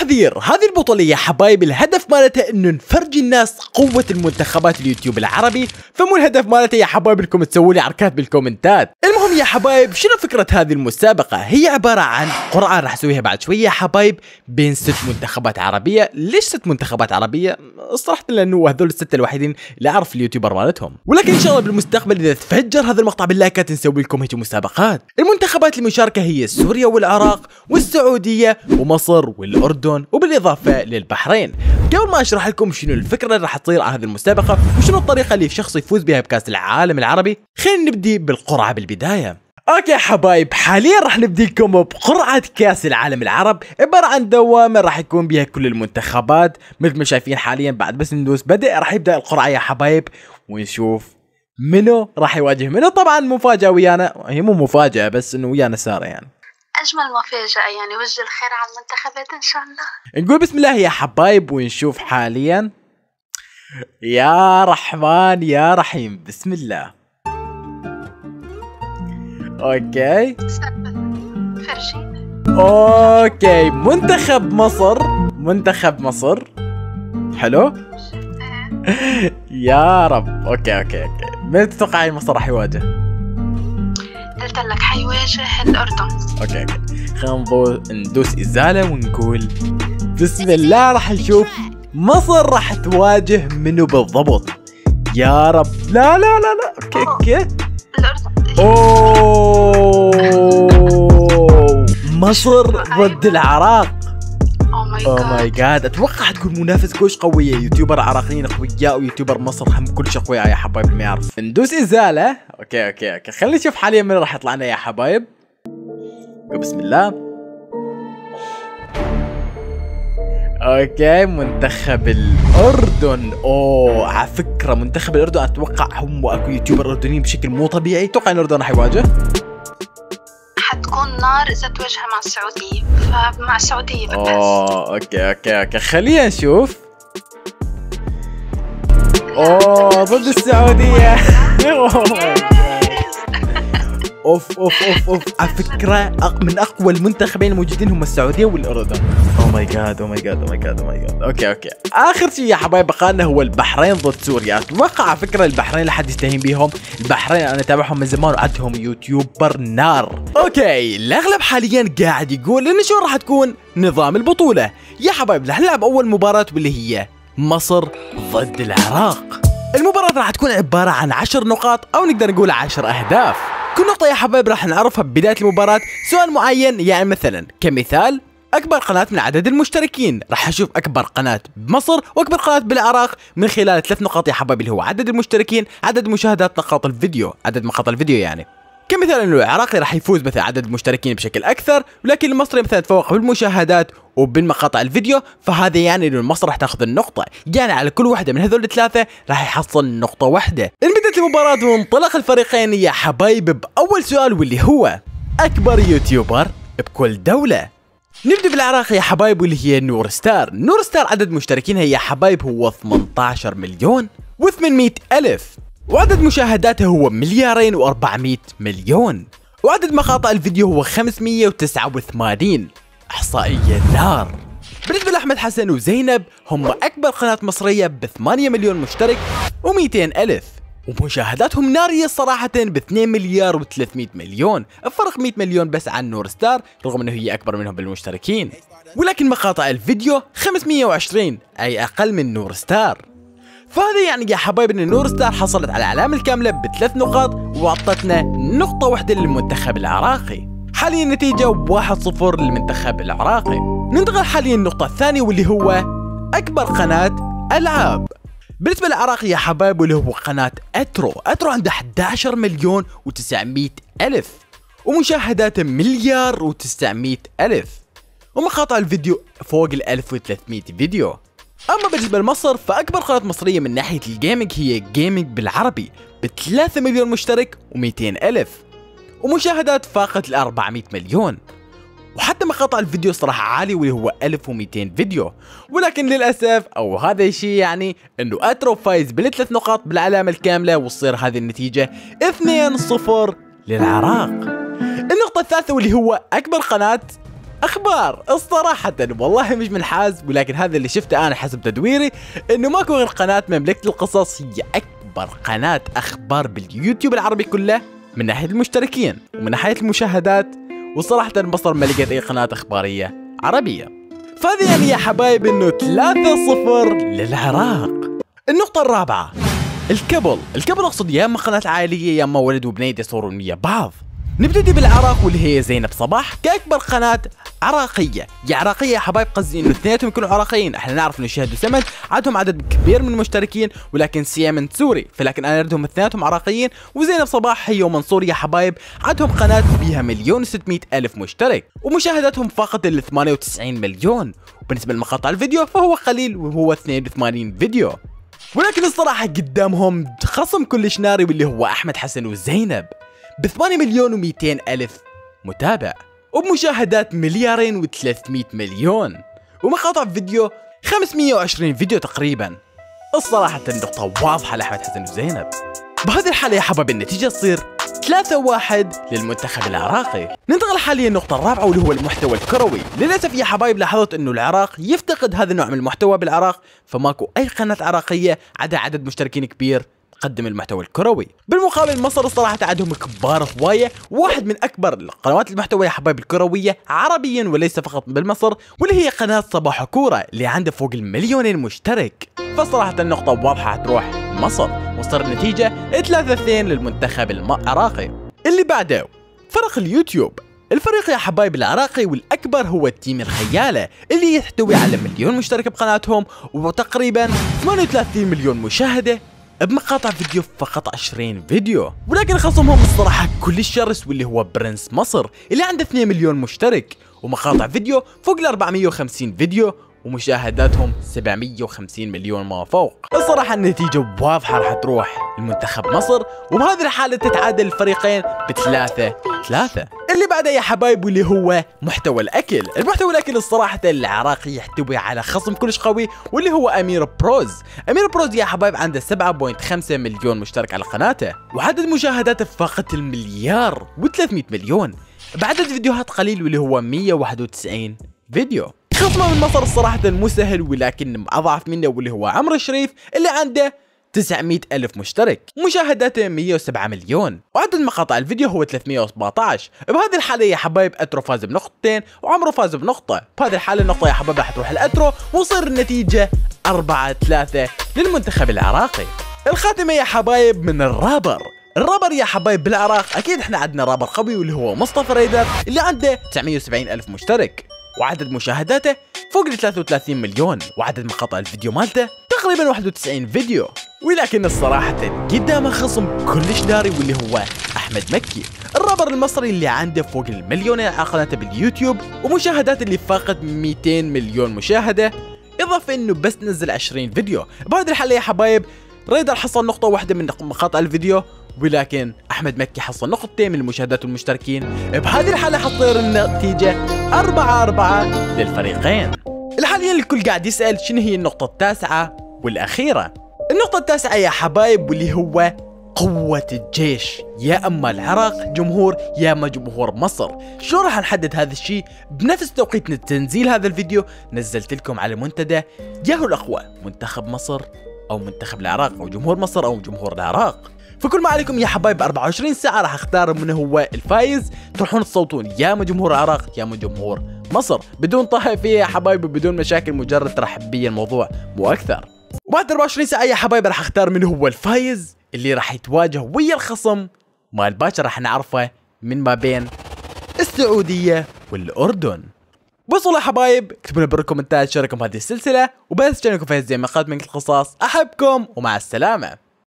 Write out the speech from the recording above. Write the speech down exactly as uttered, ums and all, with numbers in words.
تحذير، هذه البطولة يا حبايب الهدف مالتها انه نفرجي الناس قوة المنتخبات اليوتيوب العربي، فمو الهدف مالتها يا حبايب انكم تسووا لي حركات بالكومنتات. المهم يا حبايب، شنو فكرة هذه المسابقة؟ هي عبارة عن قرعة راح اسويها بعد شوية يا حبايب بين ست منتخبات عربية. ليش ست منتخبات عربية؟ صراحة لانه هذول الستة الوحيدين اللي اعرف اليوتيوبر مالتهم، ولكن ان شاء الله بالمستقبل اذا تفجر هذا المقطع باللايكات نسوي لكم هيك مسابقات. المنتخبات المشاركة هي سوريا والعراق والسعودية ومصر والأردن وبالإضافة للبحرين. قبل ما أشرح لكم شنو الفكرة اللي راح تصير على هذه المسابقة وشنو الطريقة اللي الشخص يفوز بها بكأس العالم العربي، خلينا نبدي بالقرعة بالبداية. اوكي حبايب، حاليا راح نبدي لكم بقرعة كأس العالم العرب، عبارة عن دوامة راح يكون بها كل المنتخبات مثل ما شايفين حاليا. بعد بس ندوس بدء راح يبدأ القرعة يا حبايب ونشوف منو راح يواجه منو. طبعا مفاجأة ويانا، هي مو مفاجأة بس انه ويانا سارة يعني. أجمل مفاجأة يعني، وجه الخير على المنتخبات إن شاء الله. نقول بسم الله يا حبايب ونشوف حاليا. يا رحمن يا رحيم، بسم الله. اوكي فرجينا. اوكي، منتخب مصر، منتخب مصر حلو. يا رب. اوكي اوكي اوكي، من تتوقعي مصر راح يواجه؟ قلت لك حيواجه الأردن. اوكي اوكي، خلينا ندوس إزالة ونقول بسم الله. راح نشوف مصر راح تواجه منو بالضبط. يا رب. لا لا لا لا. اوكي اوكي. الأردن. اوه، مصر ضد العراق. اوه ماي جاد. اتوقع حتكون منافس كلش قوية، يوتيوبر عراقيين اقوياء ويوتيوبر مصر هم كلش اقوياء يا حبايب اللي ما يعرف. ندوس إزالة. اوكي اوكي اوكي، خلينا نشوف حاليا من راح يطلع لنا يا حبايب. بسم الله. اوكي، منتخب الاردن. اوه، على فكره منتخب الاردن اتوقع هم اكو يوتيوبر اردنيين بشكل مو طبيعي. اتوقع ان الاردن راح يواجه. حتكون نار اذا تواجهها مع السعوديه، فمع السعوديه بالأساس. اوه اوكي اوكي اوكي، خلينا نشوف. اوه، ضد السعوديه. اوف اوف اوف اوف، على فكره من اقوى المنتخبين الموجودين هم السعوديه والاردن. او ماي جاد او ماي جاد او ماي جاد او ماي جاد. اوكي اوكي، اخر شيء يا حبايب بقى لنا هو البحرين ضد سوريا. اتوقع على فكره البحرين لحد يستهين بيهم. البحرين انا اتابعهم من زمان وعندهم يوتيوبر نار. اوكي، الاغلب حاليا قاعد يقول انه شو راح تكون نظام البطوله. يا حبايب رح نلعب اول مباراه واللي هي مصر ضد العراق. المباراه راح تكون عباره عن عشر نقاط او نقدر نقول عشر اهداف. كل نقطة يا حبايب راح نعرفها ببداية المباراة سؤال معين، يعني مثلا كمثال أكبر قناة من عدد المشتركين. راح أشوف أكبر قناة بمصر وأكبر قناة بالعراق من خلال ثلاث نقاط يا حبايب، اللي هو عدد المشتركين، عدد مشاهدات نقاط الفيديو، عدد مقاطع الفيديو يعني. كمثال انه العراقي راح يفوز مثلا عدد المشتركين بشكل اكثر، ولكن المصري مثلا تفوق بالمشاهدات وبالمقاطع الفيديو، فهذا يعني انه مصر راح تاخذ النقطة. يعني على كل واحدة من هذول الثلاثة راح يحصل نقطة واحدة. انبدت المباراة وانطلق الفريقين يا حبايب بأول سؤال واللي هو أكبر يوتيوبر بكل دولة. نبدأ بالعراق يا حبايب واللي هي نور ستار. نور ستار عدد مشتركينها يا حبايب هو ثمانية عشر مليون وثمانمئة ألف، وعدد مشاهداته هو مليارين وأربعمئة مليون، وعدد مقاطع الفيديو هو خمسمئة وتسعة وثمانين. إحصائية نار. بالنسبة لأحمد حسن وزينب هم أكبر قناة مصرية بثمانية مليون مشترك ومئتين ألف، ومشاهداتهم نارية صراحة باثنين مليار وثلاثمئة مليون. الفرق مئة مليون بس عن نور ستار رغم أنه هي أكبر منهم بالمشتركين، ولكن مقاطع الفيديو خمسمئة وعشرين أي أقل من نور ستار. فهذا يعني يا حبايب ان نور ستار حصلت على العلامة الكاملة بثلاث نقاط واعطتنا نقطة واحدة للمنتخب العراقي. حاليا النتيجة واحد صفر للمنتخب العراقي. ننتقل حاليا النقطة الثانية واللي هو أكبر قناة ألعاب. بالنسبة للعراق يا حبايب واللي هو قناة أترو. أترو عنده أحد عشر مليون وتسعمئة ألف، ومشاهداته مليار وتسعمئة ألف، ومقاطع الفيديو فوق ال ألف وثلاثمئة فيديو. اما بالنسبه لمصر فاكبر قناه مصريه من ناحيه الجيمنج هي جيمنج بالعربي بثلاثة مليون مشترك ومئتين ألف، ومشاهدات فاقت ال أربعمئة مليون، وحتى مقاطع الفيديو صراحه عالي واللي هو ألف ومئتين فيديو. ولكن للاسف او هذا الشيء يعني انه اترو فايز بالثلاث نقاط بالعلامه الكامله وتصير هذه النتيجه اثنين صفر للعراق. النقطه الثالثه واللي هو اكبر قناه اخبار الصراحة والله مش منحاز، ولكن هذا اللي شفته انا حسب تدويري انه ماكو غير قناة مملكة القصص هي اكبر قناة اخبار باليوتيوب العربي كله من ناحية المشتركين ومن ناحية المشاهدات، وصراحة مصر ما لقيت اي قناة اخبارية عربية. فهذا يعني يا حبايب انه ثلاثة صفر للعراق. النقطة الرابعة الكبل. الكبل اقصد يا اما قناة عائلية يا اما ولد وبنية يصورون ويا بعض. نبتدي بالعراق واللي هي زينب صباح كأكبر قناة عراقية. يا عراقية يا حبايب قصدي انه اثنيناتهم يكونوا عراقيين. احنا نعرف انه شهد وسمد عندهم عدد كبير من المشتركين ولكن سيمن سوري، فلكن انا اردهم اثنيناتهم عراقيين. وزينب صباح هي ومنصور يا حبايب عندهم قناة بيها مليون وستمئة الف مشترك ومشاهداتهم فاقت ال ثمانية وتسعين مليون، وبالنسبة لمقاطع الفيديو فهو قليل وهو اثنين وثمانين فيديو. ولكن الصراحة قدامهم خصم كلش ناري واللي هو احمد حسن وزينب ب ثمانية مليون ومئتين الف متابع وبمشاهدات مليارين وثلاثمئة مليون ومقاطع فيديو خمسمئة وعشرين فيديو تقريبا. الصراحة النقطة واضحة لأحمد حسن وزينب. بهذه الحالة يا حباب النتيجة تصير ثلاثة واحد للمنتخب العراقي. ننتقل حاليا النقطة الرابعة واللي هو المحتوى الكروي. للأسف يا حبايب لاحظت انه العراق يفتقد هذا النوع من المحتوى بالعراق، فماكو اي قناة عراقية عدا عدد مشتركين كبير تقدم المحتوى الكروي. بالمقابل مصر الصراحة عندهم كبار هواية، واحد من اكبر القنوات المحتوى يا حبايب الكروية عربيا وليس فقط بالمصر واللي هي قناة صباح كورة اللي عنده فوق المليونين مشترك. فصراحة النقطة واضحة هتروح مصر وصار النتيجة ثلاثة اثنين للمنتخب العراقي. اللي بعده فرق اليوتيوب. الفريق يا حبايب العراقي والاكبر هو التيم الخيالة اللي يحتوي على مليون مشترك بقناتهم وتقريبا ثمانية وثلاثين مليون مشاهدة بمقاطع فيديو فقط عشرين فيديو. ولكن خصمهم الصراحة كل شرس واللي هو برنس مصر اللي عنده اثنين مليون مشترك ومقاطع فيديو فوق ال أربعمئة وخمسين فيديو ومشاهداتهم سبعمئة وخمسين مليون ما فوق. الصراحة النتيجة واضحة راح تروح لمنتخب مصر، وبهذه الحالة تتعادل الفريقين بثلاثة ثلاثة. اللي بعده يا حبايب واللي هو محتوى الأكل. المحتوى الأكل الصراحة العراقي يحتوي على خصم كلش قوي واللي هو أمير بروز. أمير بروز يا حبايب عنده سبعة فاصلة خمسة مليون مشترك على قناته وعدد مشاهداته فاقت المليار وثلاثمئة مليون بعدد فيديوهات قليل واللي هو مئة وواحد وتسعين فيديو. خصمه من مصر الصراحة مو سهل ولكن أضعف منه واللي هو عمرو الشريف اللي عنده تسعمئة ألف مشترك ومشاهداته مئة وسبعة مليون وعدد مقاطع الفيديو هو ثلاثمئة وسبعة عشر. بهذه الحالة يا حبايب أترو فاز بنقطتين وعمرو فاز بنقطة. بهذه الحالة النقطة يا حبايب راح تروح الأترو وصير النتيجة أربعة ثلاثة للمنتخب العراقي. الخاتمة يا حبايب من الرابر. الرابر يا حبايب بالعراق أكيد احنا عندنا رابر قوي واللي هو مصطفى ريدر اللي عنده تسعمئة وسبعين ألف مشترك وعدد مشاهداته فوق ال ثلاثة وثلاثين مليون وعدد مقاطع الفيديو مالته تقريبا واحد وتسعين فيديو. ولكن الصراحة قدامه خصم كلش ناري واللي هو أحمد مكي الرابر المصري اللي عنده فوق المليون على قناته باليوتيوب ومشاهدات اللي فاقت مئتين مليون مشاهدة، إضافة إنه بس نزل عشرين فيديو. بهذه الحالة يا حبايب ريدر حصل نقطة واحدة من مقاطع الفيديو ولكن أحمد مكي حصل نقطتين من المشاهدات والمشتركين. بهذه الحالة حتصير النتيجة أربعة أربعة للفريقين. حاليا الكل قاعد يسأل شنو هي النقطة التاسعة والأخيرة. النقطة التاسعة يا حبايب واللي هو قوة الجيش، يا اما العراق جمهور يا اما جمهور مصر. شلون راح نحدد هذا الشيء؟ بنفس توقيت تنزيل هذا الفيديو نزلت لكم على منتدى ياهو الاقوى منتخب مصر او منتخب العراق او جمهور مصر او جمهور العراق. فكل ما عليكم يا حبايب أربعة وعشرين ساعة راح اختار من هو الفايز، تروحون تصوتون يا اما جمهور العراق يا اما جمهور مصر بدون طائفية يا حبايب وبدون مشاكل، مجرد ترحبية الموضوع مو اكثر. وبعد أربعة وعشرين ساعة يا حبايب راح اختار من هو الفايز اللي راح يتواجه ويا الخصم مال باكر راح نعرفه من ما بين السعودية والأردن. وصلوا يا حبايب اكتبوا لنا بالكومنتات شاركوا هذه السلسلة، وبس كانكم فايز زي ما قدمت القصص. احبكم ومع السلامة.